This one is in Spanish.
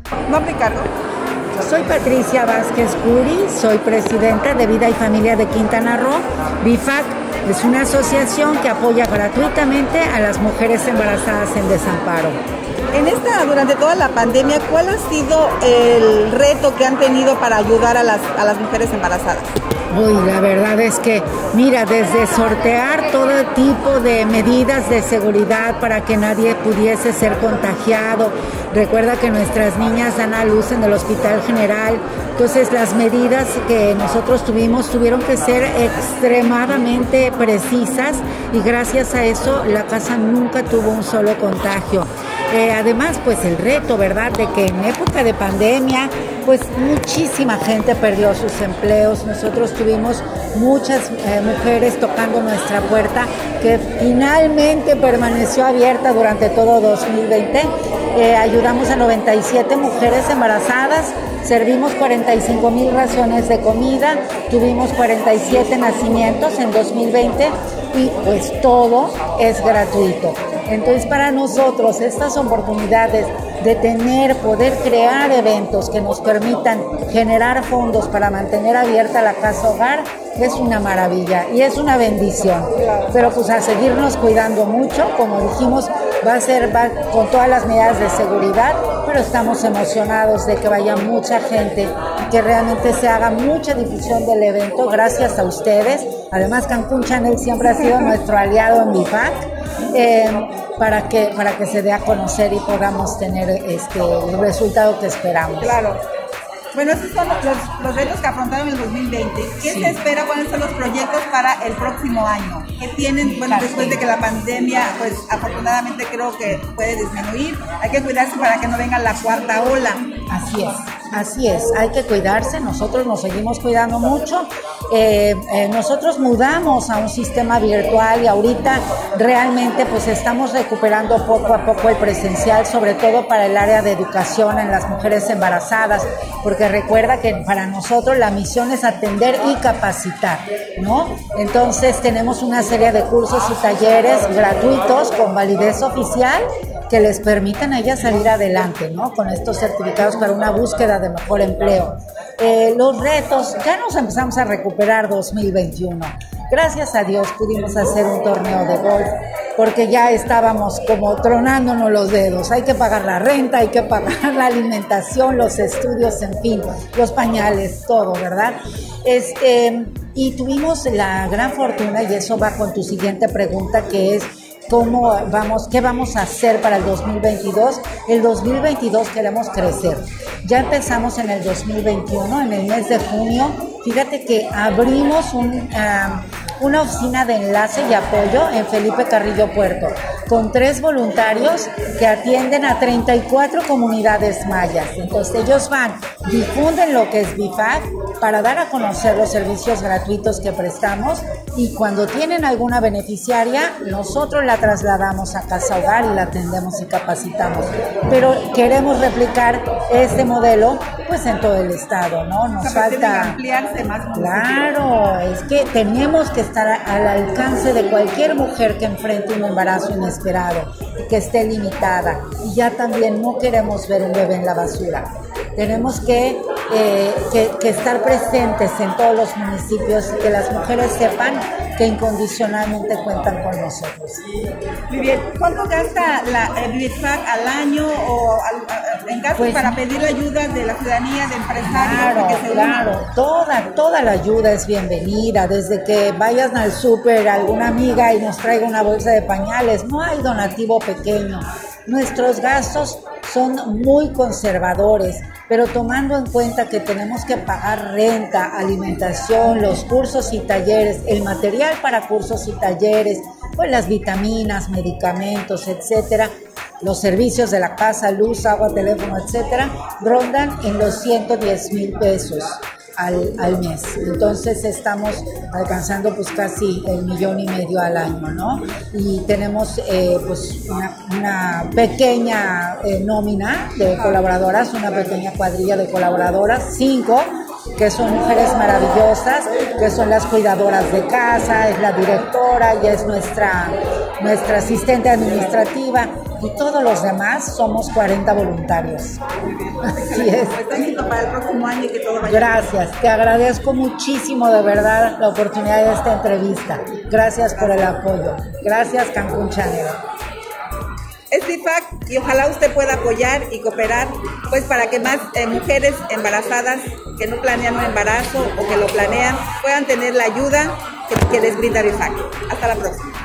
Nombre y cargo. Soy Patricia Vázquez Curi, soy presidenta de Vida y Familia de Quintana Roo. BIFAC es una asociación que apoya gratuitamente a las mujeres embarazadas en desamparo. Durante toda la pandemia, ¿cuál ha sido el reto que han tenido para ayudar a las mujeres embarazadas? Uy, la verdad es que, mira, desde sortear todo tipo de medidas de seguridad para que nadie pudiese ser contagiado. Recuerda que nuestras niñas dan a luz en el Hospital General, entonces las medidas que nosotros tuvieron que ser extremadamente precisas y gracias a eso la casa nunca tuvo un solo contagio. Además, pues el reto, ¿verdad?, de que en época de pandemia, pues muchísima gente perdió sus empleos. Nosotros tuvimos muchas mujeres tocando nuestra puerta, que finalmente permaneció abierta durante todo 2020. Ayudamos a 97 mujeres embarazadas, servimos 45,000 raciones de comida, tuvimos 47 nacimientos en 2020 y pues todo es gratuito. Entonces, para nosotros estas oportunidades de poder crear eventos que nos permitan generar fondos para mantener abierta la casa hogar es una maravilla y es una bendición. Pero pues a seguirnos cuidando mucho, como dijimos, va con todas las medidas de seguridad, pero estamos emocionados de que vaya mucha gente y que realmente se haga mucha difusión del evento gracias a ustedes. Además, Cancún Channel siempre ha sido nuestro aliado en BIFAC. Para que se dé a conocer y podamos tener el resultado que esperamos. Claro. Bueno, esos son los retos que afrontaron en el 2020. ¿Qué se espera? ¿Cuáles son los proyectos para el próximo año? ¿Qué tienen? Bueno, después de que la pandemia, pues afortunadamente creo que puede disminuir. Hay que cuidarse para que no venga la cuarta ola. Así es, hay que cuidarse, nosotros nos seguimos cuidando mucho. Nosotros mudamos a un sistema virtual y ahorita realmente pues estamos recuperando poco a poco el presencial, sobre todo para el área de educación en las mujeres embarazadas, porque recuerda que para nosotros la misión es atender y capacitar, ¿no? Entonces tenemos una serie de cursos y talleres gratuitos con validez oficial que les permitan a ellas salir adelante, ¿no?, con estos certificados para una búsqueda de mejor empleo. Los retos, ya nos empezamos a recuperar 2021. Gracias a Dios pudimos hacer un torneo de golf, porque ya estábamos como tronándonos los dedos. Hay que pagar la renta, hay que pagar la alimentación, los estudios, en fin, los pañales, todo, ¿verdad? Y tuvimos la gran fortuna, y eso va con tu siguiente pregunta, que es ¿qué vamos a hacer para el 2022? El 2022 queremos crecer. Ya empezamos en el 2021, en el mes de junio. Fíjate que abrimos una oficina de enlace y apoyo en Felipe Carrillo Puerto, con 3 voluntarios que atienden a 34 comunidades mayas. Entonces ellos difunden lo que es BIFAC para dar a conocer los servicios gratuitos que prestamos, y cuando tienen alguna beneficiaria, nosotros la trasladamos a casa hogar y la atendemos y capacitamos. Pero queremos replicar este modelo pues en todo el estado, ¿no? Nos falta ampliarse más. Claro, es que tenemos que estar al alcance de cualquier mujer que enfrente un embarazo inesperado, que esté limitada, y ya también no queremos ver un bebé en la basura. Tenemos que estar presentes en todos los municipios y que las mujeres sepan que incondicionalmente cuentan con nosotros. Muy bien. ¿Cuánto gasta la BIFAC al año o en caso para pedir la ayuda de la ciudadanía, de empresarios? Claro, toda la ayuda es bienvenida. Desde que vayan al súper alguna amiga y nos traiga una bolsa de pañales, no hay donativo pequeño. Nuestros gastos son muy conservadores, pero tomando en cuenta que tenemos que pagar renta, alimentación, los cursos y talleres, el material para cursos y talleres, pues las vitaminas, medicamentos, etcétera, los servicios de la casa, luz, agua, teléfono, etcétera, rondan en los 110,000 pesos al mes. Entonces estamos alcanzando pues casi 1,5 millones al año, ¿no? Y tenemos pues una pequeña nómina de colaboradoras, una pequeña cuadrilla de colaboradoras, 5, que son mujeres maravillosas, que son las cuidadoras de casa, es la directora y es nuestra asistente administrativa. y todos los demás somos 40 voluntarios. Así es. Pues éxito para el próximo año y que todo vaya. Gracias, te agradezco muchísimo de verdad la oportunidad de esta entrevista. Gracias por el apoyo. Gracias, Cancún Channel. Es CIFAC y ojalá usted pueda apoyar y cooperar pues para que más mujeres embarazadas que no planean un embarazo o que lo planean puedan tener la ayuda que les brinda CIFAC. Hasta la próxima.